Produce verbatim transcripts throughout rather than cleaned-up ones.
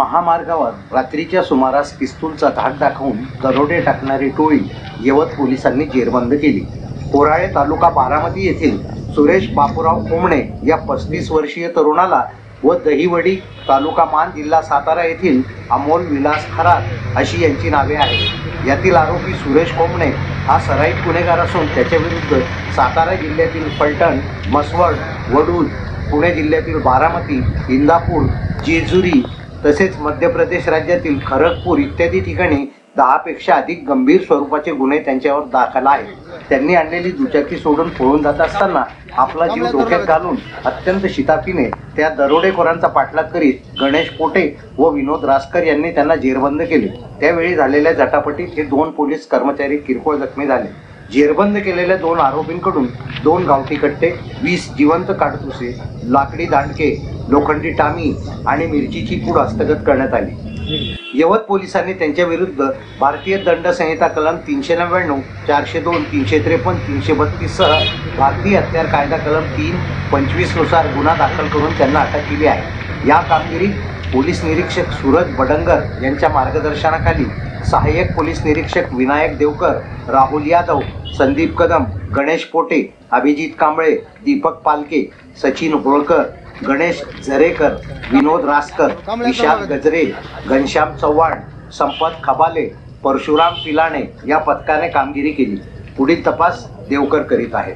महामार्गावर रात्रीच्या सुमारास पिस्तूलचा धाक दाखवून दरोडे टाकणारी टोळी यवत पोलिसांनी जेरबंद केली। कोराळे तालुका बारामती येथील सुरेश बापूराव कोमणे या पस्तीस वर्षीय तरुणाला व दहिवडी तालुका मान जिल्हा सातारा येथील अमोल विलास खरात अशी यांची नावे आहेत। यातील आरोपी सुरेश कोमणे हा सराईत गुन्हेगार असून त्याच्या विरुद्ध सातारा जिल्ह्यातील फलटण, मसवड, वडूज, पुणे जिल्ह्यातील बारामती, इंदापूर, जेजुरी तसेच मध्य प्रदेश राज्यातील खरगपूर इत्यादी ठिकाणी दहापेक्षा अधिक गंभीर स्वरूपाचे गुन्हे त्यांच्यावर दाखल आहेत। त्यांनी आणलेली दुचाकी सोडून पळून जात असताना आपला जीव धोक्यात घालून अत्यंत शिताफीने त्या दरोडेखोरांचा पाठलाग करीत गणेश पोटे व विनोद रासकर यांनी त्यांना जेरबंद केले। त्यावेळी झालेल्या झटापटीत हे दोन पोलीस कर्मचारी किरकोळ जखमी झाले। जेरबंद केलेल्या दोन आरोपींकडून दोन गावठी कट्टे, वीस जिवंत काडतुसे, लाकडी दांडके, लोखंडी टामी आणि मिरचीची पूड हस्तगत करण्यात आली। यवत पोलिसांनी त्यांच्या विरुद्ध भारतीय दंड संहिता कलम तीनशे नव्याण्णव, चारशे दोन, तीनशे त्रेपन्न, तीनशे बत्तीस सह भारतीय हत्यार कायदा कलम तीन पंचवीस नुसार गुन्हा दाखल करून त्यांना अटक केली आहे। या कामगिरीत पोलीस निरीक्षक सूरज बडंगर यांच्या मार्गदर्शनाखाली सहाय्यक पोलीस निरीक्षक विनायक देवकर, राहुल यादव, संदीप कदम, गणेश पोटे, अभिजित कांबळे, दीपक पालके, सचिन होळकर, गणेश झरेकर, विनोद रासकर, विशाल गजरे, घनश्याम चव्हाण, संपत खबाले, परशुराम पिलाणे या पथकाने कामगिरी केली। पुढील तपास देवकर करीत आहेत।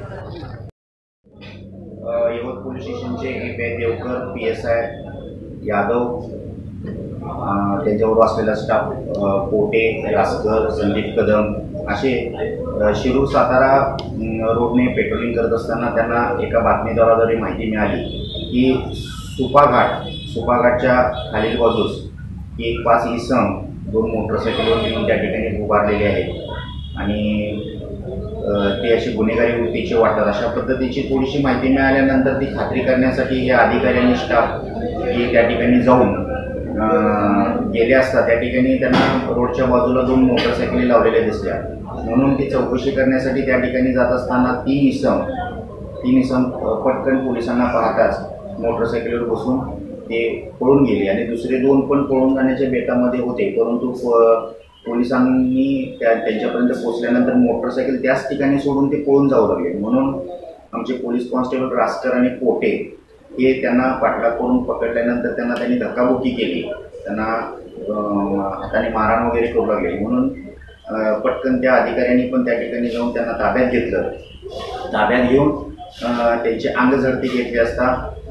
यवत पोलीस स्टेशनचे A Devkar, P S I Yadav, त्यांच्यावर असलेला स्टाफ पोटे, रासकर, संदीप कदम असे शिरूर सातारा रोडने पेट्रोलिंग करत असताना त्यांना एका बातमीदाराद्वारे माहिती मिळाली की सुपाघाट सुपाघाटच्या खालील बाजूस एक पाच इसम दोन मोटरसायकलवर घेऊन त्या ठिकाणी उभारलेले आहेत आणि ते असे गुन्हेगारी वृत्तीचे वाटतात अशा पद्धतीची थोडीशी माहिती मिळाल्यानंतर ती खात्री करण्यासाठी या अधिकाऱ्यांनी स्टाफ हे त्या ठिकाणी जाऊन गेले असता त्या ठिकाणी त्यांना रोडच्या बाजूला दोन मोटरसायकली लावलेल्या दिसल्या। म्हणून ती चौकशी करण्यासाठी त्या ठिकाणी जात असताना तीन इसम तीन इसम पटकन पोलिसांना पाहताच मोटरसायकलीवर बसून ते पळून गेले आणि दुसरे दोन पण पळून जाण्याच्या बेतामध्ये होते, परंतु पोलिसांनी त्या त्यांच्यापर्यंत पोहोचल्यानंतर मोटरसायकल त्याच ठिकाणी सोडून ते पळून जाऊ लागले। म्हणून आमचे पोलीस कॉन्स्टेबल रासकर आणि पोटे हे त्यांना पाठलाग करून पकडल्यानंतर त्यांना त्यांनी धक्काबुक्की केली, त्यांना हाताने मारहाण वगैरे करू लागले। म्हणून पटकन त्या अधिकाऱ्यांनी पण त्या ठिकाणी जाऊन त्यांना ताब्यात घेतलं। ताब्यात घेऊन त्यांची अंगझडती घेतली असता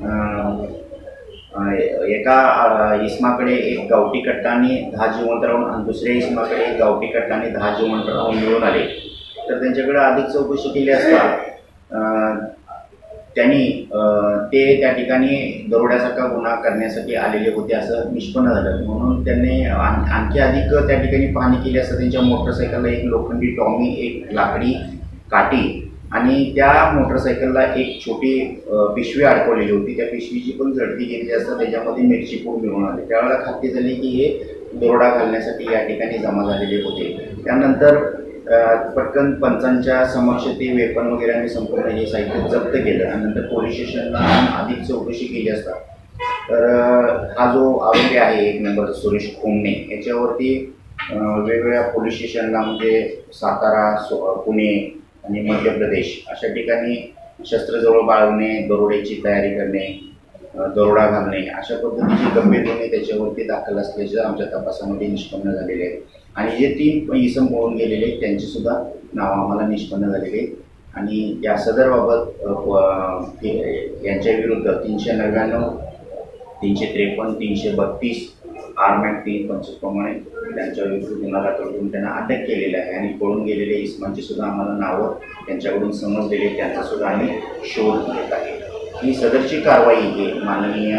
एका इसमाकडे एक गावठी कट्टा आणि दहा जिवंत राऊंड आणि दुसऱ्या इसमाकडे एक गावठी कट्टा आणि दहा जिवंत राऊंड मिळून आले। तर त्यांच्याकडे अधिक चौकशी केली असता त्यांनी ते त्या ठिकाणी दरोड्यासारखा गुन्हा करण्यासाठी आलेले होते असं निष्पन्न झालं। म्हणून त्यांनी आणखी अधिक त्या ठिकाणी पाहणी केली असता त्यांच्या मोटरसायकलला एक लोखंडी टॉमी, एक लाकडी काठी आणि त्या मोटरसायकलला एक छोटी पिशवी अडकवलेली होती। त्या पिशवीची पण झडती घेतली असता त्याच्यामध्ये मिरची पूड मिळून आली। त्यावेळेला खात्री झाली की हे दरोडा घालण्यासाठी या ठिकाणी जमा झालेले होते। त्यानंतर पटकन पंचांच्या समक्ष ते वेपन वगैरे आणि संपूर्ण हे साहित्य जप्त केलं आणि नंतर पोलीस स्टेशनला अधिक चौकशी केली असता तर हा जो आरोपी आहे एक नंबर सुरेश कोमणे याच्यावरती वेगवेगळ्या पोलीस स्टेशनला म्हणजे सातारा, पुणे आणि मध्य प्रदेश अशा ठिकाणी शस्त्रजवळ बाळगणे, दरोड्याची तयारी करणे, दरोडा घालणे अशा पद्धतीची गंभीर गुन्हे त्याच्यावरती दाखल असल्याचे आमच्या तपासामध्ये निष्पन्न झालेले आहेत। आणि जे तीन इसम पळून गेलेले आहेत त्यांची सुद्धा नाव आम्हाला निष्पन्न झालेले आहेत आणि या सदरबाबत यांच्या विरुद्ध तीनशे नव्याण्णव, तीनशे त्रेपन्न, तीनशे बत्तीस आर्म ॲक्ट तीन पंचवीस प्रमाणे त्यांच्या विरुद्ध गुन्हा दाखल करून त्यांना अटक केलेला आहे आणि पळून गेलेले इसमांची सुद्धा आम्हाला नावं त्यांच्याकडून समजलेले त्यांचा सुद्धा आम्ही शोध घेत आहे। ही सदरची कारवाई ही माननीय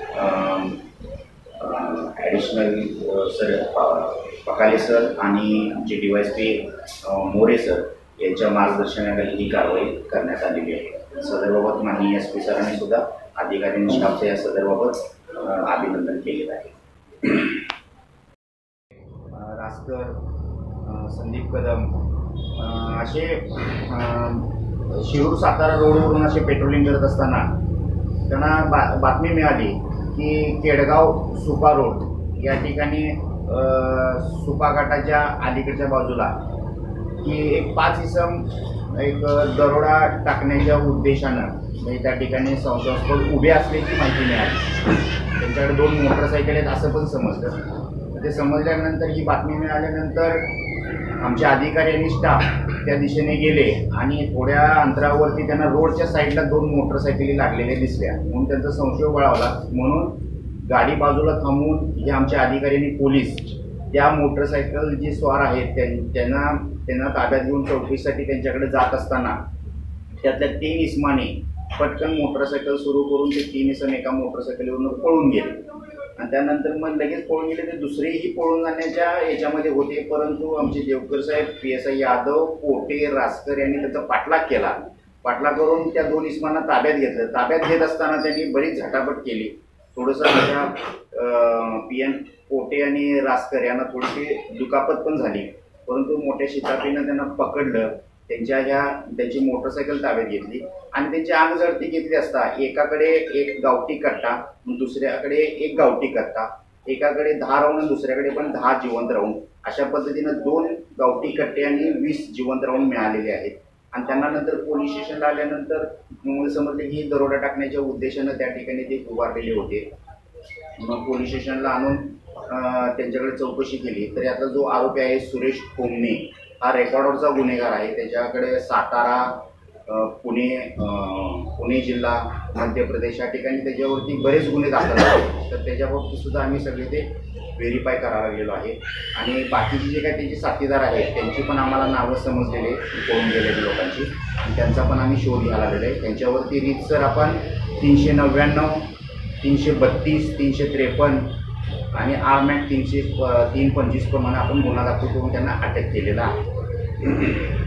ॲडिशनल सर पकाले सर आणि आमचे D Y S P More sir यांच्या मार्गदर्शनाखाली ही कारवाई करण्यात आलेली आहे। सदरबाबत माननीय एस पी सरांनी सुद्धा अधिकाऱ्यांनी स्टाफचं या सदरबाबत अभिनंदन केलेलं आहे। रासकर, संदीप कदम असे शिरूर सातारा रोडवरून असे पेट्रोलिंग करत असताना त्यांना बा बातमी मिळाली की केडगाव सुपा रोड या ठिकाणी सुपा घाटाच्या अलीकडच्या बाजूला की एक पाच इसम एक दरोडा टाकण्याच्या उद्देशानं म्हणजे त्या ठिकाणी संशयास्पद उभे असल्याची माहिती मिळाली. त्यांच्याकडे दोन मोटरसायकल आहेत असं पण समजलं. ते समजल्यानंतर ही बातमी मिळाल्यानंतर आमच्या अधिकारी आणि स्टाफ त्या दिशेने गेले आणि थोड्या अंतरावरती त्यांना रोडच्या साईडला दोन मोटरसायकली लागलेल्या दिसल्या म्हणून त्यांचा संशय बळावला. म्हणून गाडी बाजूला थांबवून जे आमच्या अधिकारी आणि पोलीस त्या मोटरसायकल जी स्वार आहेत त्यांना त्यांना ताब्यात घेऊन चौकशीसाठी त्यांच्याकडे जात असताना त्यातल्या तीन इसमाने पटकन मोटरसायकल सुरू करून ते तीन इसम एका मोटरसायकलीवरून पळून गेले आणि त्यानंतर मग लगेच पळून गेले. ते दुसरेही पळून जाण्याच्या याच्यामध्ये होते, परंतु आमचे देवकर साहेब, P S I Yadav, Pote, Raskar यांनी त्याचा पाठलाग केला. पाठलाग करून त्या दोन इसमांना ताब्यात घेतलं. ताब्यात घेत असताना त्यांनी बरीच झटापट केली. थोडंसं आमच्या पी एन पोटे आणि रासकर यांना थोडीशी दुखापत पण झाली, परंतु मोठ्या शिताफीनं त्यांना पकडलं. त्यांच्या ह्या त्यांची मोटरसायकल ताब्यात घेतली आणि त्यांची अंगझडती घेतली असता एकाकडे एक गावठी कट्टा, दुसऱ्याकडे एक गावठी कट्टा, एकाकडे दहा राऊंड दुसऱ्याकडे पण दहा जिवंत राऊंड, अशा पद्धतीनं दोन गावठी कट्टे आणि वीस जिवंत राऊंड मिळालेले आहेत. आणि त्यांना नंतर पोलीस स्टेशनला आल्यानंतर मग समजले की दरोडा टाकण्याच्या उद्देशानं त्या ठिकाणी ते उभारलेले होते. मग पोलीस स्टेशनला आणून त्यांच्याकडे चौकशी केली तर यातला जो आरोपी आहे सुरेश कोमणे हा रेकॉर्डवरचा गुन्हेगार आहे. त्याच्याकडे सातारा, पुणे पुणे जिल्हा, मध्य प्रदेश या ठिकाणी त्याच्यावरती बरेच गुन्हे दाखल आहेत. तर त्याच्याबाबतीत सुद्धा आम्ही सगळे ते व्हेरीफाय करायला गेलो आहे आणि बाकीचे जे काही त्यांचे साथीदार आहेत त्यांची पण आम्हाला नावं समजलेले पळून गेलेले लोकांची आणि त्यांचा पण आम्ही शोध घ्यायला लागलेला आहे. त्यांच्यावरती रीतसर आपण तीनशे नव्याण्णव तीनशे बत्तीस तीनशे त्रेपन्न आणि आर्म ॲक्ट तीनशे तीन पंचवीस प्रमाणे आपण गुन्हा दाखल करून त्यांना अटक केलेला आहे.